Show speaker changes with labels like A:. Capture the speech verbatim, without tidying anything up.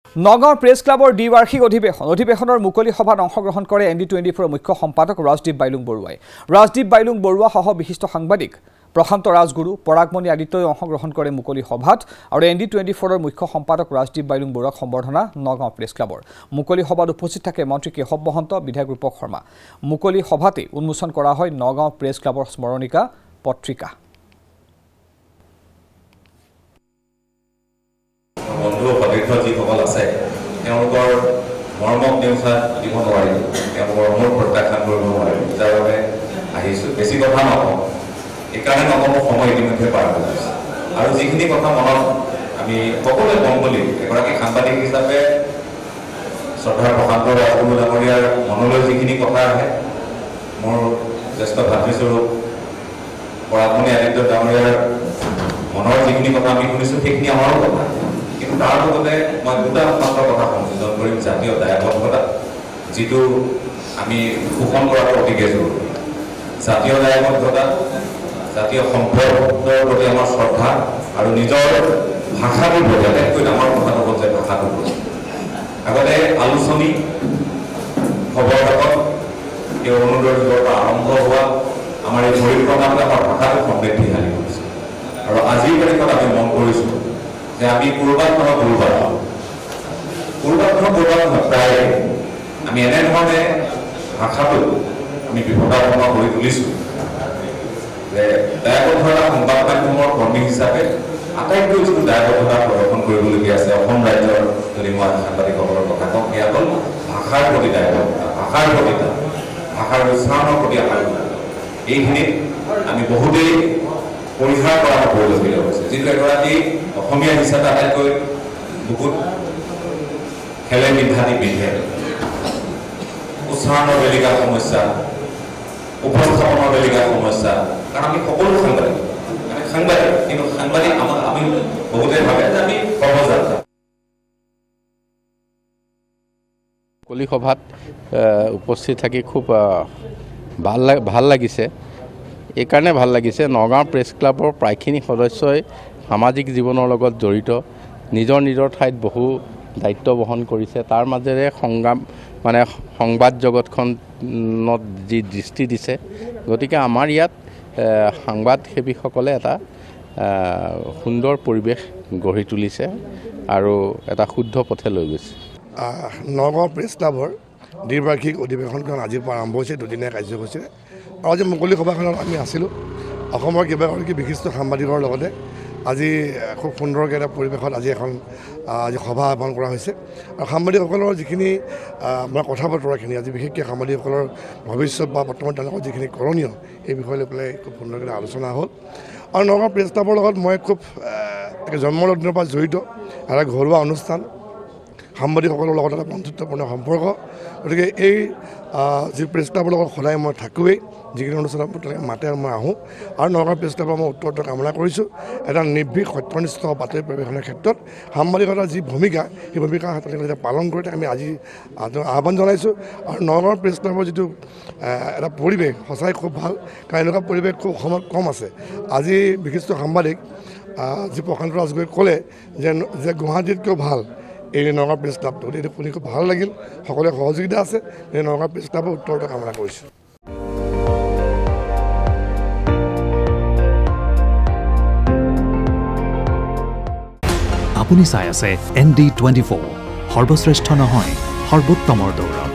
A: Nagaon press ক্লাবৰ দ্বিবাৰ্ষিক অধিৱেশন অধিৱেশনৰ মুকলি সভাত অংশগ্ৰহণ কৰে এন ডি টুৱেণ্টি ফ'ৰৰ মুখ্য সম্পাদক ৰাজদীপ বাইলুং বৰুৱাই ৰাজদীপ বাইলুং বৰুৱা সহ বিশিষ্ট সাংবাদিক প্ৰশান্ত ৰাজগুৰু পৰাগমণি আদিত্যই অংশগ্ৰহণ কৰে মুকলি সভাত আৰু এন ডি টুৱেণ্টি ফ'ৰৰ মুখ্য সম্পাদক ৰাজদীপ বাইলুং বৰুৱাক সম্বৰ্ধনা নগাঁও প্ৰেছ ক্লাবৰ মুকলি সভাত উপস্থিত থাকে মন্ত্ৰী কেশৱ মহন্ত বিধায়ক ৰূপক শৰ্মা মুকলি সভাতে উন্মোচন কৰা হয় নগাঁও প্ৰেছ ক্লাবৰ স্মৰণিকা পত্ৰিকা
B: বন্ধু সতীৰ্থ যিসকল আছে তেওঁলোকৰ মৰমক নেওচা দিব নোৱাৰি তেওঁলোকৰ মোৰ প্ৰত্যাখ্যান কৰিব নোৱাৰি যাৰ বাবে আহিছোঁ বেছি কথা নকওঁ এইকাৰণে নকওঁ সময় ইতিমধ্যে পাৰ হৈ গৈছে আৰু যিখিনি কথা মনত আমি সকলোৱে কম বুলি এগৰাকী সাংবাদিক হিচাপে শ্ৰদ্ধাৰ প্ৰশান্ত ৰাজগুৰু ডাঙৰীয়াৰ মনলৈ যিখিনি কথা আহে মোৰ জ্যেষ্ঠ ভাতৃস্বৰূপ পৰাগমণি আদিত্য ডাঙৰীয়াৰ মনৰ যিখিনি কথা আমি শুনিছোঁ সেইখিনি আমাৰো কথা কিন্তু তাৰ লগতে মই দুটা মাত্ৰ কথা সংযোজন কৰিম জাতীয় দায়বদ্ধতা যিটো আমি শোষণ কৰাটো অতিকে জৰুৰী জাতীয় দায়বদ্ধতা জাতীয় সম্পদৰ প্ৰতি আমাৰ শ্ৰদ্ধা আৰু নিজৰ ভাষাটোৰ প্ৰতি আটাইতকৈ ডাঙৰ কথাটো হ'ল যে ভাষাটোৰ প্ৰতি আগতে আলোচনী খবৰ কাকত এই অৰুণোদয়ৰ যুগৰ পৰা আৰম্ভ হোৱা আমাৰ এই পৰিক্ৰমাটোৱে আমাৰ ভাষাটো সমৃদ্ধিশালী কৰিছে আৰু আজিৰ তাৰিখত আমি মন কৰিছোঁ যে আমি ক'ৰবাত নহয় ক'ৰবাত ক'ৰবাত নহয় ক'ৰবাত নহয় প্ৰায় আমি এনেধৰণে ভাষাটো আমি বিপদাপন্ন কৰি তুলিছোঁ যে দায়বদ্ধতা সংবাদ মাধ্যমৰ কৰ্মী হিচাপে আটাইতকৈ যিটো দায়বদ্ধতা প্ৰদৰ্শন কৰিবলগীয়া আছে অসম ৰাজ্যৰ যদি মই সাংবাদিকসকলৰ কথা কওঁ সেয়া হ'ল ভাষাৰ প্ৰতি দায়বদ্ধতা ভাষাৰ প্ৰতি ভাষাৰ উচ্চাৰণৰ প্ৰতি আমাৰ এইখিনিত আমি বহুতেই পৰিহাৰ কৰা পৰিলক্ষিত হৈছে যিটো এগৰাকী অসমীয়া হিচাপে আটাইতকৈ বহুত খেলে বিধানী বিধে উচ্চাৰণৰ বেলিকা সমস্যা উপস্থাপনৰ বেলিকা সমস্যা কাৰণ আমি সকলো সাংবাদিক আমি সাংবাদিক কিন্তু সাংবাদিক আমাক আমি বহুতে ভাবে যে আমি সৰ্বজাত
C: মুকলি সভাত উপস্থিত থাকি খুব ভাল ভাল লাগিছে এইকাৰণে ভাল লাগিছে নগাঁও প্ৰেছ ক্লাবৰ প্ৰায়খিনি সদস্যই সামাজিক জীৱনৰ লগত জড়িত নিজৰ নিজৰ ঠাইত বহু দায়িত্ব বহন কৰিছে তাৰ মাজেৰে সংগ্ৰাম মানে সংবাদ জগতখনত যি দৃষ্টি দিছে গতিকে আমাৰ ইয়াত সাংবাদসেৱীসকলে এটা সুন্দৰ পৰিৱেশ গঢ়ি তুলিছে আৰু এটা শুদ্ধ পথে লৈ গৈছে
D: নগাঁও প্ৰেছ ক্লাবৰ দ্বিবাৰ্ষিক অধিৱেশনখন আজিৰ পৰা আৰম্ভ হৈছে দুদিনীয়া কাৰ্যসূচীৰে আৰু আজি মুকলি সভাখনত আমি আছিলোঁ অসমৰ কেইবাগৰাকী বিশিষ্ট সাংবাদিকৰ লগতে আজি খুব সুন্দৰকৈ এটা পৰিৱেশত আজি এখন আজি সভা আহ্বান কৰা হৈছে আৰু সাংবাদিকসকলৰ যিখিনি আমাৰ কথা বতৰাখিনি আজি বিশেষকৈ সাংবাদিকসকলৰ ভৱিষ্যত বা বৰ্তমান তেওঁলোকৰ যিখিনি কৰণীয় এই বিষয় লৈ পেলাই খুব সুন্দৰকৈ আলোচনা হ'ল আৰু নগাঁও প্ৰেছ ক্লাবৰ লগত মই খুব জন্মৰ দিনৰ পৰা জড়িত এটা ঘৰুৱা অনুষ্ঠান সাংবাদিকসকলৰ লগত এটা বন্ধুত্বপূৰ্ণ সম্পৰ্ক গতিকে এই যি প্ৰেছ ক্লাবৰ লগত সদায় মই থাকোঁৱেই যিখিনি অনুষ্ঠানত তেওঁলোকে মাতে মই আহোঁ আৰু নগাঁও প্ৰেছ ক্লাবৰ মই উত্তৰটো কামনা কৰিছোঁ এটা নিৰ্ভীক সত্যনিষ্ঠ বাতৰি পৰিৱেশনৰ ক্ষেত্ৰত সাংবাদিকতাৰ যি ভূমিকা সেই ভূমিকা তেওঁলোকে যেতিয়া পালন কৰি আমি আজি আহ্বান জনাইছোঁ আৰু নগাঁও প্ৰেছ ক্লাবৰ যিটো এটা পৰিৱেশ সঁচাই খুব ভাল কাৰণ এনেকুৱা পৰিৱেশ খুব অসমত কম আছে আজি বিশিষ্ট সাংবাদিক যি প্ৰশান্ত ৰাজগুৰুৱে ক'লে যে যে গুৱাহাটীতকৈও ভাল এই নগাঁও প্ৰেছ ক্লাবটো এইটো শুনি খুব ভাল লাগিল সকলোৱে সহযোগিতা আছে এই নগাঁও প্ৰেছ ক্লাবৰ উত্তৰটো কামনা কৰিছোঁ
E: আপুনি চাই আছে এন ডি টুৱেণ্টি ফ'ৰ সৰ্বশ্ৰেষ্ঠ নহয় সৰ্বোত্তমৰ দৌৰ